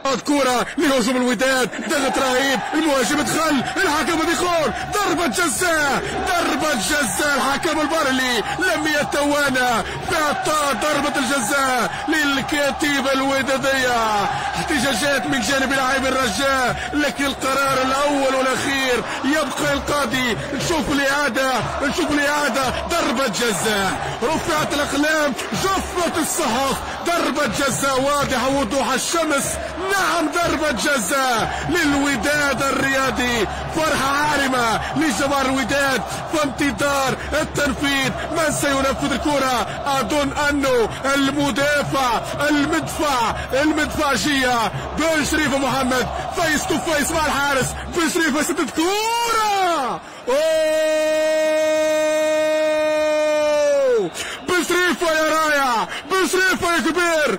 كرة لهجوم الوداد، ضغط رهيب، المهاجم دخل، الحكم يقول ضربة جزاء، ضربة جزاء. الحكم البارلي لم يتوانى بإعطاء ضربة الجزاء للكتيبة الودادية. احتجاجات من جانب لاعبي الرجاء، لكن القرار الأول والأخير يبقى القاضي. نشوف الإعادة، ضربة جزاء، رفعت الأقلام، جفت الصحف، ضربة جزاء واضحة وضوح الشمس. نعم ضربة جزاء للوداد الرياضي، فرحة عارمة لجماهير الوداد، فانتظار التنفيذ. من سينفذ الكرة؟ أظن أنه المدفعجية بن شريف محمد، فيس تو فيس مع الحارس. بن شريف يسدد كرة، بشريفة يا رايع، بشريفة يا كبير،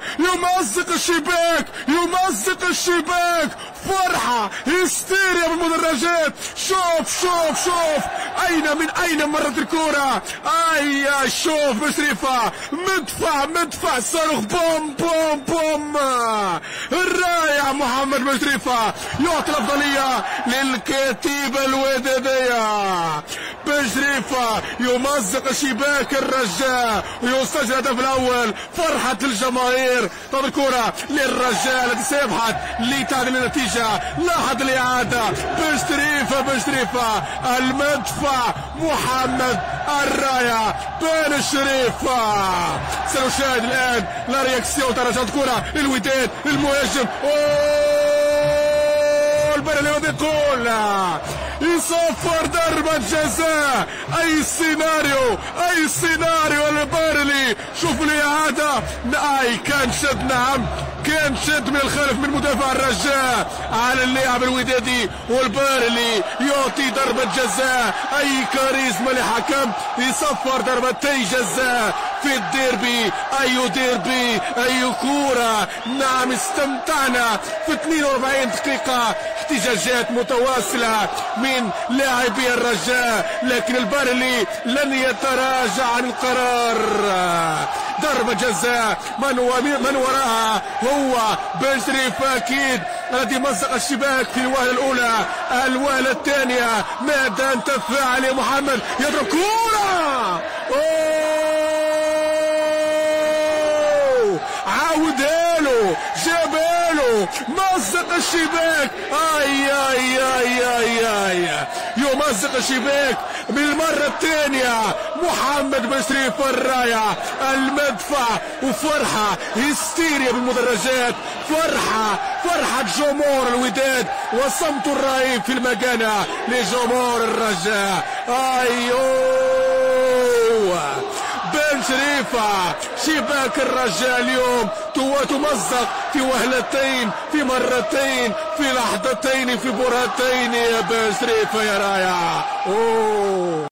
يمزق الشباك، فرحة هستيريا بالمدرجات. شوف من أين مرت الكرة. شوف بشريفة، مدفع صاروخ، بوم. الرائع محمد بشريفة يعطي الأفضلية للكتيبة الودادية. بشريفة يمزق شباك الرجاء ويسجل الهدف الأول. فرحة الجماهير. طب الكرة للرجاء الذي سيبحث لتعديل النتيجة. لاحظ الإعادة، بشريفة المدفع، محمد الراية بن شريفة. سنشاهد الآن لا رياكسيون. ترجعت كرة للوداد، المهاجم البرلي يقول يصفر ضربة جزاء. أي سيناريو البرلي. شوف الإعادة، كان شد من الخلف من مدافع الرجاء على اللاعب الودادي، والبارلي يعطي ضربة جزاء. أي كاريزما لحكم، يصفر ضربتي جزاء في الديربي. أي كورة. نعم استمتعنا في 42 دقيقة، احتجاجات متواصلة من لاعبي الرجاء، لكن البارلي لن يتراجع عن القرار. ضربة جزاء، من وراها هو بن شريف أكيد، الذي مزق الشباك في الوهلة الأولى. الوهلة الثانية ماذا انتفع عليه محمد، يضرب كورة، عاودها له، جابها له، مزق الشباك. يمزق الشباك بالمرة الثانية. محمد بن شريف الرايع، المدفع، وفرحة هستيريا بالمدرجات. فرحة جمهور الوداد، وصمت الرهيب في المكانة لجمهور الرجاء. بن شريفة، شباك الرجاء اليوم تمزق في وهلتين، في مرتين، في لحظتين، في برهتين. يا بن شريفة يا رايع.